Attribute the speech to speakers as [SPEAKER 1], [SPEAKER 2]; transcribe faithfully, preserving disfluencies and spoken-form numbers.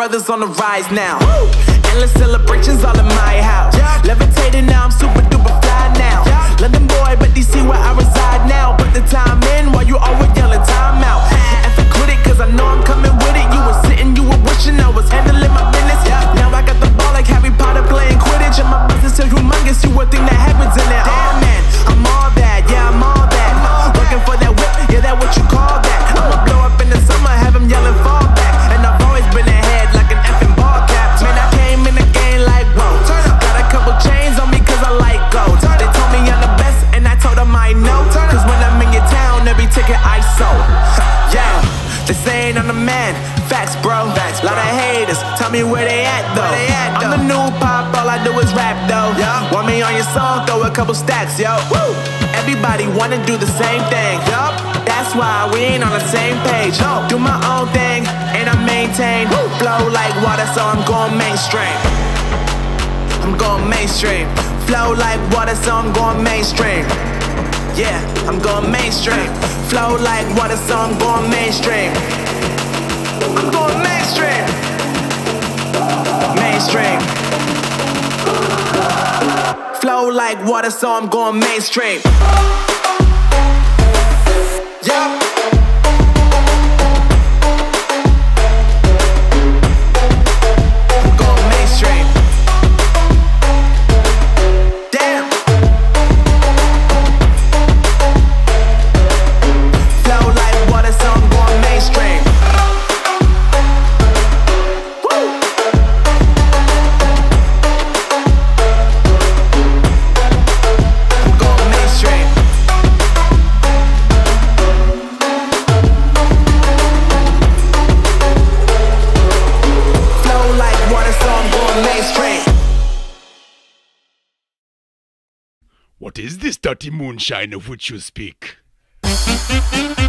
[SPEAKER 1] brothers on the rise now. Woo! Endless celebrations all in my house. Yeah. Levitating now, I'm super duper fly now. Yeah. London boy, but D C where I reside now. Put the time in while you always yelling time out. And for quit it, cause I know I'm coming with it. You were sitting, you were wishing I was handling my business. Yeah. Now I got the ball like Harry Potter playing Quidditch. And my business is humongous, you would think that happens in it. Oh man, I'm all that, yeah, I'm all that. Working for that whip, yeah, that what you call that. I'ma blow up in the summer, have him yelling fall back. And I've always been ahead like an effing ball cap. Man, I came in the game like whoa. Got a couple chains on me cause I like gold. They told me I'm the best and I told them I know. Cause when I'm in your town, every ticket I sold. Yeah, they saying I'm the man. Facts, bro. Facts, bro. Lot of haters, tell me where they at though. They at, I'm though? The new pop, all I do is rap though. Yeah. Want me on your song, throw a couple stacks, yo. Woo. Everybody wanna do the same thing. Yup. That's why we ain't on the same page. No. Do my own thing, and I maintain. Woo. Flow like water, so I'm going mainstream. I'm going mainstream. Flow like water, so I'm going mainstream. Yeah, I'm going mainstream. Flow like water, so I'm going mainstream. I'm going mainstream. Mainstream. Flow like water, so I'm going mainstream. Yeah. I'm going mainstream. Damn. Flow like water, so I'm going mainstream.
[SPEAKER 2] What is this dirty moonshine of which you speak?